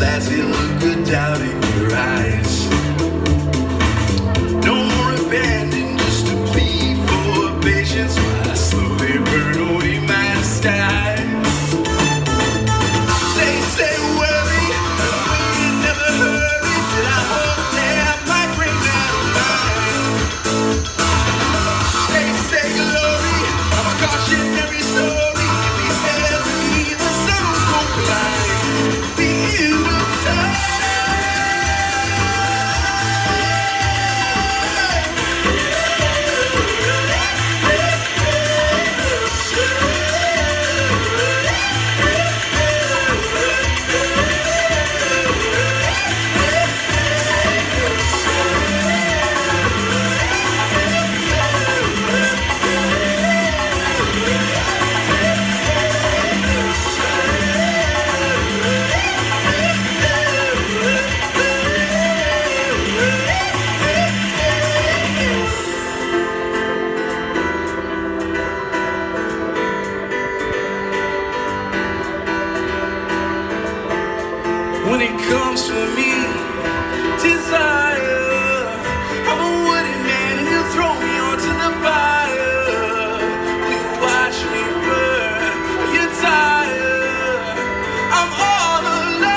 that's the look of doubt in your eyes. No more abandon, just a plea for patience while I slowly burn away my skies. Say worry, but we never hurry, but I hope that might bring that mind. Say glory, I'm a cautionary story. If he's heavy, the sun will go blind. Feel the time. When it comes to me, desire, I'm a wooden man and he'll throw me onto the fire. Will you watch me burn? Are you tired? I'm all alone.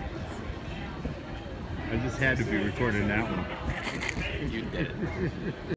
I just had to be recording that one. You did it.